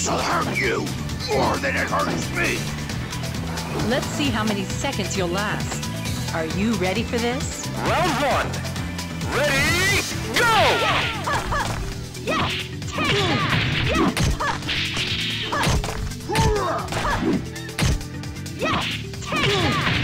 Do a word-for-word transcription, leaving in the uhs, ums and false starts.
This'll hurt you more than it hurts me. Let's see how many seconds you'll last. Are you ready for this? Round one. Ready, go! Yeah! Take that! Yeah! Yeah! Take that!